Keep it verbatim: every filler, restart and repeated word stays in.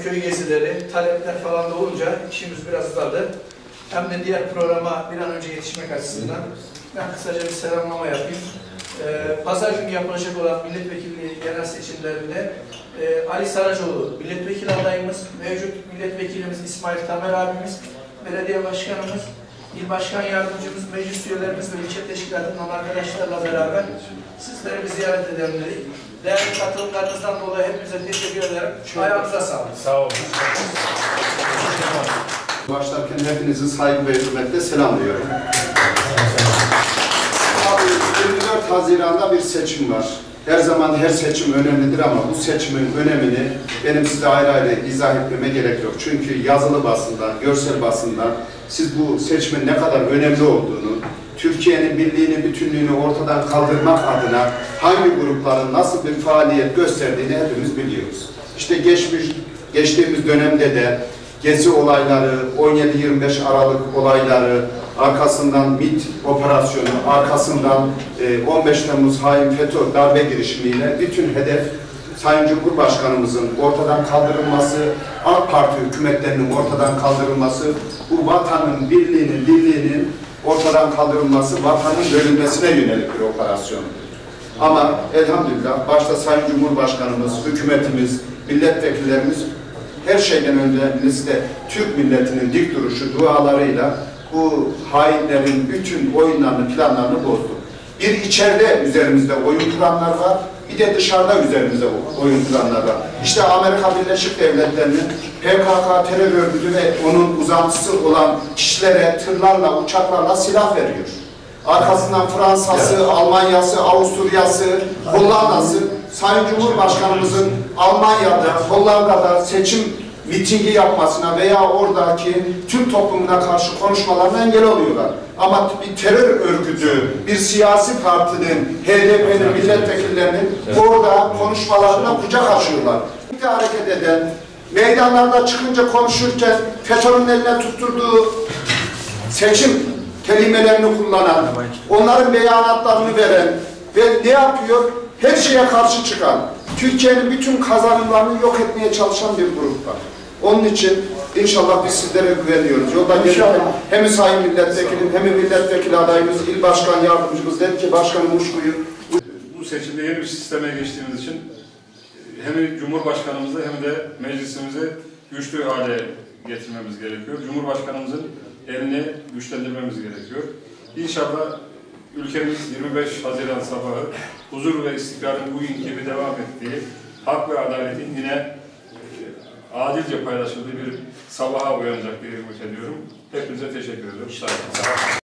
köy gezileri, talepler falan da olunca işimiz biraz uzadı. Hem de diğer programa bir an önce yetişmek açısından ben kısaca bir selamlama yapayım. Ee, Pazar günü yapılacak olan milletvekilliği genel seçimlerinde e, Ali Saracoğlu milletvekili adayımız, mevcut milletvekilimiz İsmail Tamer abimiz, belediye başkanımız, il başkan yardımcımız, meclis üyelerimiz ve ilçe teşkilatından arkadaşlarla beraber sizleri bir ziyaret edelim dedik. Değerli katılımlarınızdan dolayı hepinize teşekkür ederim. Ayağınıza sağlık. Sağ olun. Başlarken hepinizi saygı ve hürmetle selamlıyorum. Abi, yirmi dört Haziran'da bir seçim var. Her zaman her seçim önemlidir ama bu seçimin önemini benim size ayrı ayrı izah etmeme gerek yok. Çünkü yazılı basından, görsel basından siz bu seçimin ne kadar önemli olduğunu, Türkiye'nin birliğini, bütünlüğünü ortadan kaldırmak adına hangi grupların nasıl bir faaliyet gösterdiğini hepimiz biliyoruz. İşte geçmiş, geçtiğimiz dönemde de Gezi olayları, on yedi yirmi beş Aralık olayları, arkasından MİT operasyonu, arkasından on beş Temmuz hain FETÖ darbe girişimiyle bütün hedef Sayın Cumhurbaşkanımızın ortadan kaldırılması, AK Parti hükümetlerinin ortadan kaldırılması, bu vatanın birliğinin, birliğinin ortadan kaldırılması, vatanın bölünmesine yönelik bir operasyon. Ama elhamdülillah başta Sayın Cumhurbaşkanımız, hükümetimiz, milletvekillerimiz her şeyden önemlisi de Türk milletinin dik duruşu, dualarıyla bu hainlerin bütün oyunlarını, planlarını bozdu. Bir içeride üzerimizde oyun kuranlar var, bir de dışarıda üzerimizde oyun kuranlar var. İşte Amerika Birleşik Devletleri'nin P K K terör örgütü ve onun uzantısı olan kişilere tırlarla, uçaklarla silah veriyor. Arkasından Fransa'sı, evet. Almanya'sı, Avusturya'sı, Hollanda'sı, Sayın Cumhurbaşkanımızın Almanya'da, Hollanda'da seçim mitingi yapmasına veya oradaki Türk toplumuna karşı konuşmalarına engel oluyorlar. Ama bir terör örgütü, bir siyasi partinin, H D P'nin milletvekillerinin orada konuşmalarına kucak açıyorlar. Bir hareket eden, meydanlarda çıkınca konuşurken FETÖ'nün eline tutturduğu seçim kelimelerini kullanan, onların beyanatlarını veren ve ne yapıyor? Her şeye karşı çıkan, Türkiye'nin bütün kazanımlarını yok etmeye çalışan bir grup var. Onun için inşallah biz sizlere güveniyoruz. Yolda gelirken hem sayın milletvekilim hem milletvekili adayımız, il başkan yardımcımız dedi ki başkanım Uşku'yu. Bu seçimde yeni bir sisteme geçtiğimiz için hem Cumhurbaşkanımızı hem de meclisimizi güçlü hale getirmemiz gerekiyor. Cumhurbaşkanımızın elini güçlendirmemiz gerekiyor. İnşallah ülkemiz yirmi beş Haziran sabahı huzur ve istikrarın bugün gibi devam ettiği, hak ve adaletin yine adilce paylaşıldığı bir sabaha uyanacak diye ümit ediyorum. Hepinize teşekkür ederim. Sağ olun.